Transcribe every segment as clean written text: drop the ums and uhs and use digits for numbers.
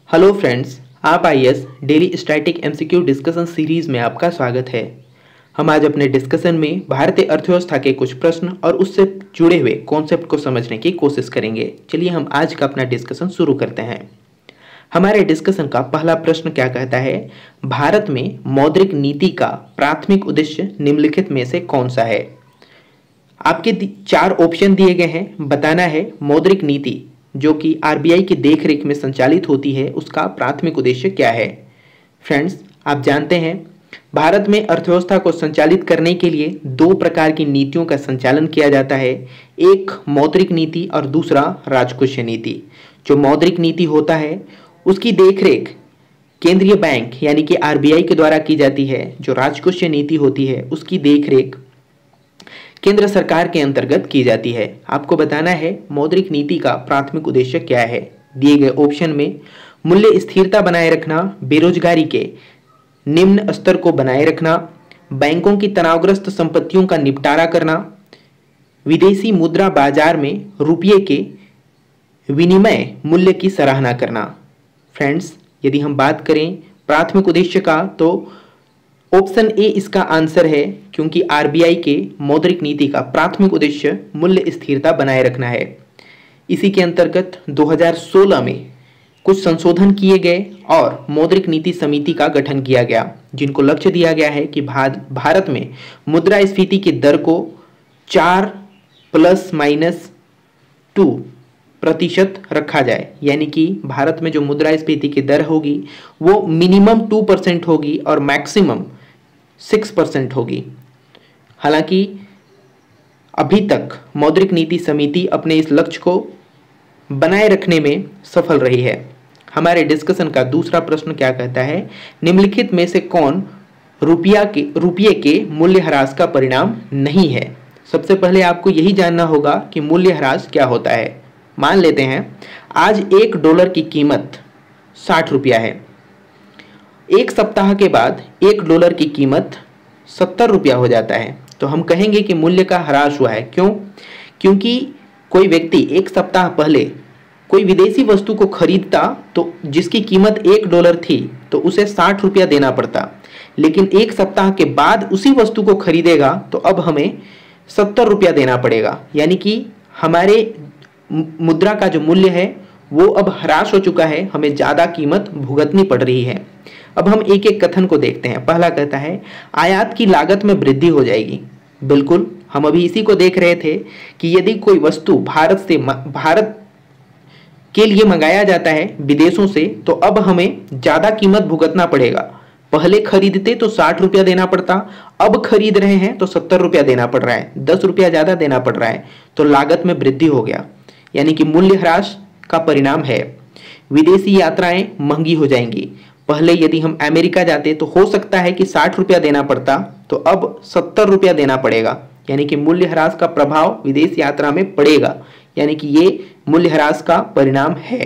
Hello friends, आप IAS daily static MCQ discussion series में आपका स्वागत है। हम आज अपने डिस्कशन में भारतीय अर्थव्यवस्था के कुछ प्रश्न और उससे जुड़े हुए कॉन्सेप्ट को समझने की कोशिश करेंगे। चलिए हम आज का अपना डिस्कशन शुरू करते हैं। हमारे डिस्कशन का पहला प्रश्न क्या कहता है? भारत में मौद्रिक नीति का प्राथमिक उद्देश्य निम्नलिखित में से कौन सा है? आपके 4 ऑप्शन दिए गए हैं। बताना है मौद्रिक नीति जो कि आरबीआई की देखरेख में संचालित होती है उसका प्राथमिक उद्देश्य क्या है। फ्रेंड्स, आप जानते हैं भारत में अर्थव्यवस्था को संचालित करने के लिए 2 प्रकार की नीतियों का संचालन किया जाता है, एक मौद्रिक नीति और दूसरा राजकोषीय नीति। जो मौद्रिक नीति होता है उसकी देखरेख केंद्रीय बैंक यानी कि आरबीआई के द्वारा की जाती है। जो राजकोषीय नीति होती है उसकी देखरेख केंद्र सरकार के अंतर्गत की जाती है। आपको बताना है मौद्रिक नीति का प्राथमिक उद्देश्य क्या है। दिए गए ऑप्शन में मूल्य स्थिरता बनाए रखना, बेरोजगारी के निम्न स्तर को बनाए रखना, बैंकों की तनावग्रस्त संपत्तियों का निपटारा करना, विदेशी मुद्रा बाजार में रुपये के विनिमय मूल्य की सराहना करना। फ्रेंड्स, यदि हम बात करें प्राथमिक उद्देश्य का तो ऑप्शन ए इसका आंसर है, क्योंकि आरबीआई के मौद्रिक नीति का प्राथमिक उद्देश्य मूल्य स्थिरता बनाए रखना है। इसी के अंतर्गत 2016 में कुछ संशोधन किए गए और मौद्रिक नीति समिति का गठन किया गया, जिनको लक्ष्य दिया गया है कि भारत में मुद्रास्फीति की दर को 4 ±2% रखा जाए। यानी कि भारत में जो मुद्रास्फीति की दर होगी वो मिनिमम 2% होगी और मैक्सिमम 6% होगी। हालांकि अभी तक मौद्रिक नीति समिति अपने इस लक्ष्य को बनाए रखने में सफल रही है। हमारे डिस्कशन का दूसरा प्रश्न क्या कहता है? निम्नलिखित में से कौन रुपये के मूल्यह्रास का परिणाम नहीं है? सबसे पहले आपको यही जानना होगा कि मूल्यह्रास क्या होता है। मान लेते हैं आज $1 की कीमत 60 रुपया है। एक सप्ताह के बाद $1 की कीमत 70 रुपया हो जाता है, तो हम कहेंगे कि मूल्य का ह्रास हुआ है। क्यों? क्योंकि कोई व्यक्ति एक सप्ताह पहले कोई विदेशी वस्तु को खरीदता तो जिसकी कीमत $1 थी तो उसे 60 रुपया देना पड़ता, लेकिन एक सप्ताह के बाद उसी वस्तु को खरीदेगा तो अब हमें 70 रुपया देना पड़ेगा। यानी कि हमारे मुद्रा का जो मूल्य है वो अब ह्रास हो चुका है, हमें ज़्यादा कीमत भुगतनी पड़ रही है। अब हम एक एक कथन को देखते हैं। पहला कहता है आयात की लागत में वृद्धि हो जाएगी। बिल्कुल, हम अभी इसी को देख रहे थे कि यदि कोई वस्तु भारत के लिए मंगाया जाता है विदेशों से तो अब हमें ज़्यादा कीमत भुगतना पड़ेगा। पहले खरीदते तो 60 रुपया देना पड़ता, अब खरीद रहे हैं तो 70 रुपया देना पड़ रहा है, 10 रुपया ज़्यादा देना पड़ रहा है, तो लागत में वृद्धि हो गया। यानी कि मूल्य ह्रास का परिणाम है। विदेशी यात्राएं महंगी हो जाएंगी। पहले यदि हम अमेरिका जाते तो हो सकता है कि 60 रुपया देना पड़ता, तो अब 70 रुपया देना पड़ेगा। यानी कि मूल्य ह्रास का प्रभाव विदेश यात्रा में पड़ेगा। यानी कि ये मूल्य ह्रास का परिणाम है।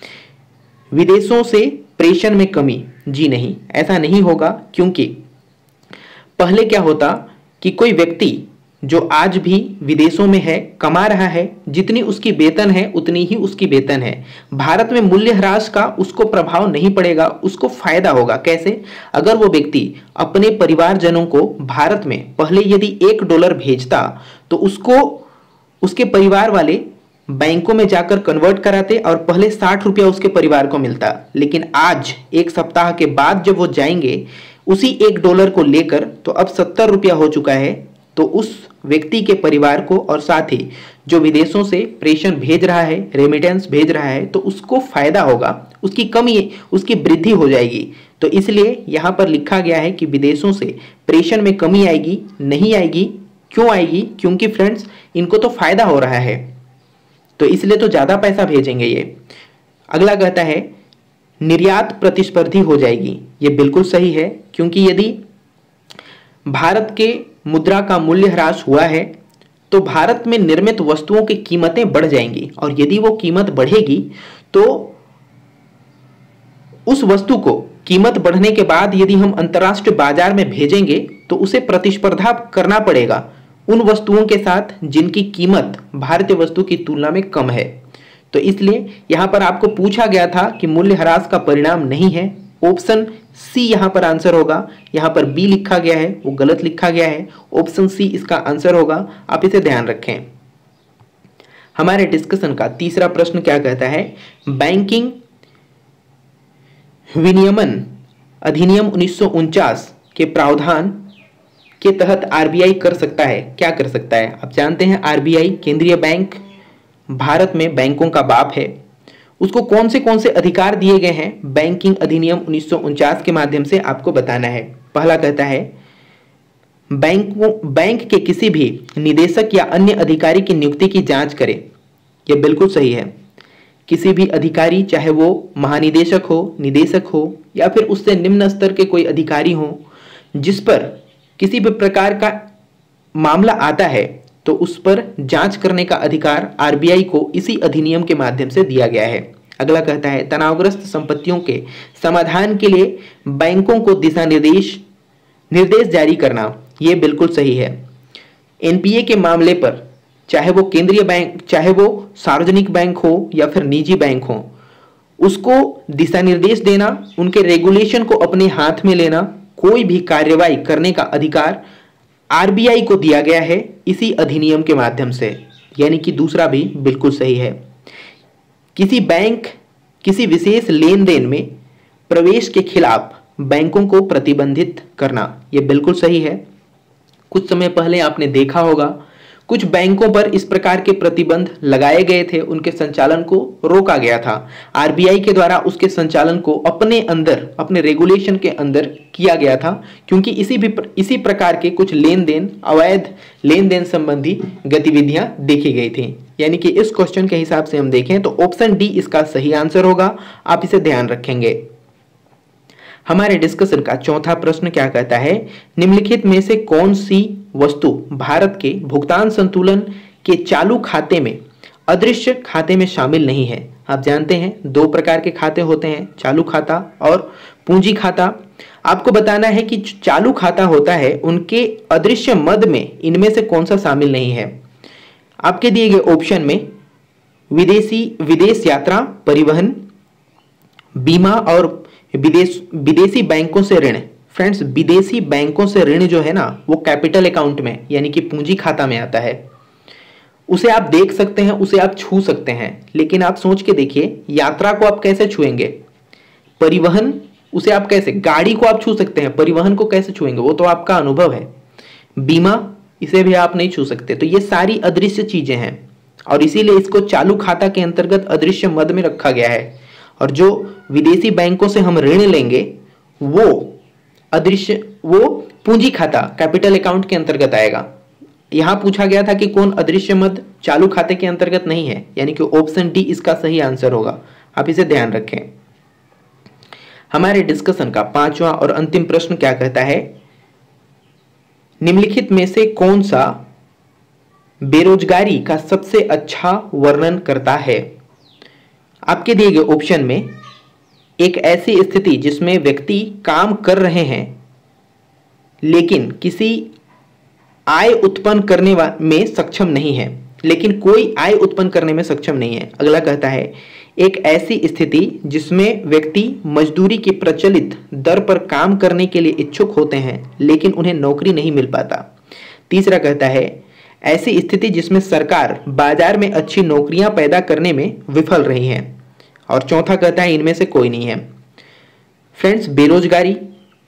विदेशों से प्रेषण में कमी, जी नहीं, ऐसा नहीं होगा। क्योंकि पहले क्या होता कि कोई व्यक्ति जो आज भी विदेशों में है कमा रहा है, जितनी उसकी वेतन है उतनी ही उसकी वेतन है। भारत में मूल्य ह्रास का उसको प्रभाव नहीं पड़ेगा, उसको फायदा होगा। कैसे? अगर वो व्यक्ति अपने परिवारजनों को भारत में पहले यदि $1 भेजता तो उसको उसके परिवार वाले बैंकों में जाकर कन्वर्ट कराते और पहले 60 रुपया उसके परिवार को मिलता, लेकिन आज एक सप्ताह के बाद जब वो जाएंगे उसी $1 को लेकर तो अब 70 रुपया हो चुका है। तो उस व्यक्ति के परिवार को और साथ ही जो विदेशों से प्रेषण भेज रहा है, रेमिटेंस भेज रहा है, तो उसको फायदा होगा, उसकी वृद्धि हो जाएगी। तो इसलिए यहाँ पर लिखा गया है कि विदेशों से प्रेषण में कमी आएगी, नहीं आएगी। क्यों आएगी? क्योंकि फ्रेंड्स इनको तो फायदा हो रहा है, तो इसलिए तो ज़्यादा पैसा भेजेंगे ये। अगला कहता है निर्यात प्रतिस्पर्धी हो जाएगी। ये बिल्कुल सही है, क्योंकि यदि भारत के मुद्रा का मूल्य ह्रास हुआ है तो भारत में निर्मित वस्तुओं की कीमतें बढ़ जाएंगी, और यदि वो कीमत बढ़ेगी तो उस वस्तु को कीमत बढ़ने के बाद यदि हम अंतर्राष्ट्रीय बाजार में भेजेंगे तो उसे प्रतिस्पर्धा करना पड़ेगा उन वस्तुओं के साथ जिनकी कीमत भारतीय वस्तु की तुलना में कम है। तो इसलिए यहां पर आपको पूछा गया था कि मूल्यह्रास का परिणाम नहीं है, ऑप्शन सी यहां पर आंसर होगा। यहां पर बी लिखा गया है वो गलत लिखा गया है, ऑप्शन सी इसका आंसर होगा, आप इसे ध्यान रखें। हमारे डिस्कशन का तीसरा प्रश्न क्या कहता है, बैंकिंग विनियमन अधिनियम 1949 के प्रावधान के तहत आरबीआई कर सकता है, क्या कर सकता है? आप जानते हैं आरबीआई केंद्रीय बैंक भारत में बैंकों का बाप है, उसको कौन से अधिकार दिए गए हैं बैंकिंग अधिनियम 1949 के माध्यम से आपको बताना है। पहला कहता है बैंक के किसी भी निदेशक या अन्य अधिकारी की नियुक्ति की जांच करे। यह बिल्कुल सही है, किसी भी अधिकारी चाहे वो महानिदेशक हो, निदेशक हो या फिर उससे निम्न स्तर के कोई अधिकारी हो, जिस पर किसी भी प्रकार का मामला आता है तो उस पर जांच करने का अधिकार आरबीआई को इसी अधिनियम के माध्यम से दिया गया है। अगला कहता है तनावग्रस्त संपत्तियों के समाधान के लिए बैंकों को दिशा निर्देश जारी करना। यह बिल्कुल सही है। एनपीए के मामले पर चाहे वो केंद्रीय बैंक, चाहे वो सार्वजनिक बैंक हो या फिर निजी बैंक हो, उसको दिशा निर्देश देना, उनके रेगुलेशन को अपने हाथ में लेना, कोई भी कार्यवाही करने का अधिकार आरबीआई को दिया गया है इसी अधिनियम के माध्यम से, यानी कि दूसरा भी बिल्कुल सही है। किसी बैंक किसी विशेष लेन देन में प्रवेश के खिलाफ बैंकों को प्रतिबंधित करना, यह बिल्कुल सही है। कुछ समय पहले आपने देखा होगा कुछ बैंकों पर इस प्रकार के प्रतिबंध लगाए गए थे, उनके संचालन को रोका गया था। आरबीआई के द्वारा उसके संचालन को अपने अंदर, अपने रेगुलेशन के अंदर किया गया था, क्योंकि इसी प्रकार के कुछ लेन देन, अवैध लेन देन संबंधी गतिविधियां देखी गई थी। यानी कि इस क्वेश्चन के हिसाब से हम देखें तो ऑप्शन डी इसका सही आंसर होगा, आप इसे ध्यान रखेंगे। हमारे डिस्कशन का चौथा प्रश्न क्या कहता है, निम्नलिखित में से कौन सी वस्तु भारत के भुगतान संतुलन के चालू खाते में अदृश्य खाते में शामिल नहीं है? आप जानते हैं दो प्रकार के खाते होते हैं, चालू खाता और पूंजी खाता। आपको बताना है कि चालू खाता होता है उनके अदृश्य मद में इनमें से कौन सा शामिल नहीं है। आपके दिए गए ऑप्शन में विदेश यात्रा, परिवहन, बीमा और विदेशी बैंकों से ऋण। फ्रेंड्स, विदेशी बैंकों से ऋण जो है ना वो कैपिटल अकाउंट में यानी कि पूंजी खाता में आता है। उसे आप देख सकते हैं, उसे आप छू सकते हैं, लेकिन आप सोच के देखिए यात्रा को आप कैसे छुएंगे, परिवहन उसे आप कैसे, गाड़ी को आप छू सकते हैं, परिवहन को कैसे छुएंगे, वो तो आपका अनुभव है। बीमा, इसे भी आप नहीं छू सकते। तो ये सारी अदृश्य चीजें हैं और इसीलिए इसको चालू खाता के अंतर्गत अदृश्य मद में रखा गया है। और जो विदेशी बैंकों से हम ऋण लेंगे वो पूंजी खाता, कैपिटल अकाउंट के अंतर्गत आएगा। यहां पूछा गया था कि कौन अदृश्य मद चालू खाते के अंतर्गत नहीं है, यानी कि ऑप्शन डी इसका सही आंसर होगा, आप इसे ध्यान रखें। हमारे डिस्कशन का पांचवा और अंतिम प्रश्न क्या कहता है, निम्नलिखित में से कौन सा बेरोजगारी का सबसे अच्छा वर्णन करता है? आपके दिए गए ऑप्शन में एक ऐसी स्थिति जिसमें व्यक्ति काम कर रहे हैं लेकिन किसी आय उत्पन्न करने में सक्षम नहीं है, लेकिन कोई आय उत्पन्न करने में सक्षम नहीं है। अगला कहता है एक ऐसी स्थिति जिसमें व्यक्ति मजदूरी की प्रचलित दर पर काम करने के लिए इच्छुक होते हैं लेकिन उन्हें नौकरी नहीं मिल पाता। तीसरा कहता है ऐसी स्थिति जिसमें सरकार बाजार में अच्छी नौकरियां पैदा करने में विफल रही है। और चौथा कहता है इनमें से कोई नहीं है। फ्रेंड्स, बेरोजगारी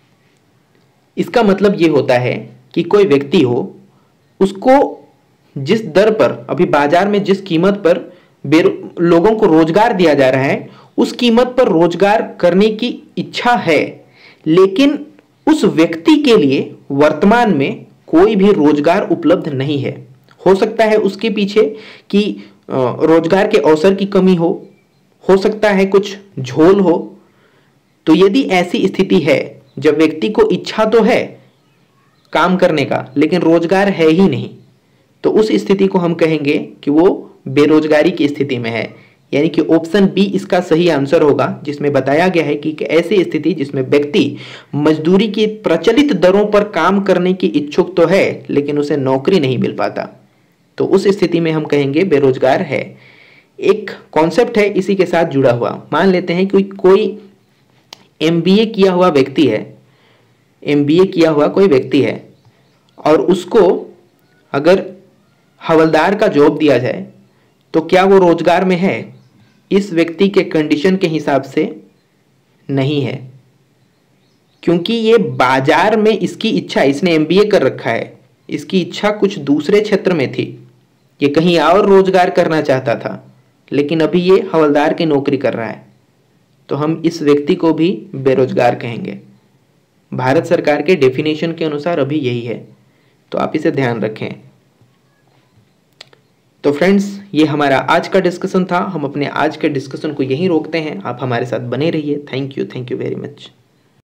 इसका मतलब ये होता है कि कोई व्यक्ति हो, उसको जिस दर पर अभी बाजार में जिस कीमत पर लोगों को रोजगार दिया जा रहा है उस कीमत पर रोजगार करने की इच्छा है, लेकिन उस व्यक्ति के लिए वर्तमान में कोई भी रोजगार उपलब्ध नहीं है। हो सकता है उसके पीछे कि रोजगार के अवसर की कमी हो सकता है कुछ झोल हो। तो यदि ऐसी स्थिति है जब व्यक्ति को इच्छा तो है काम करने का लेकिन रोजगार है ही नहीं, तो उस स्थिति को हम कहेंगे कि वो बेरोजगारी की स्थिति में है। यानी कि ऑप्शन बी इसका सही आंसर होगा, जिसमें बताया गया है कि ऐसी स्थिति जिसमें व्यक्ति मजदूरी की प्रचलित दरों पर काम करने की इच्छुक तो है लेकिन उसे नौकरी नहीं मिल पाता, तो उस स्थिति में हम कहेंगे बेरोजगार है। एक कॉन्सेप्ट है इसी के साथ जुड़ा हुआ। मान लेते हैं कि कोई एमबीए किया हुआ व्यक्ति है, एमबीए किया हुआ कोई व्यक्ति है और उसको अगर हवलदार का जॉब दिया जाए तो क्या वो रोजगार में है? इस व्यक्ति के कंडीशन के हिसाब से नहीं है, क्योंकि ये बाजार में इसकी इच्छा, इसने एमबीए कर रखा है, इसकी इच्छा कुछ दूसरे क्षेत्र में थी, ये कहीं और रोजगार करना चाहता था, लेकिन अभी ये हवलदार की नौकरी कर रहा है, तो हम इस व्यक्ति को भी बेरोजगार कहेंगे। भारत सरकार के डेफिनेशन के अनुसार अभी यही है, तो आप इसे ध्यान रखें। तो फ्रेंड्स, ये हमारा आज का डिस्कशन था। हम अपने आज के डिस्कशन को यहीं रोकते हैं। आप हमारे साथ बने रहिए। Thank you very much.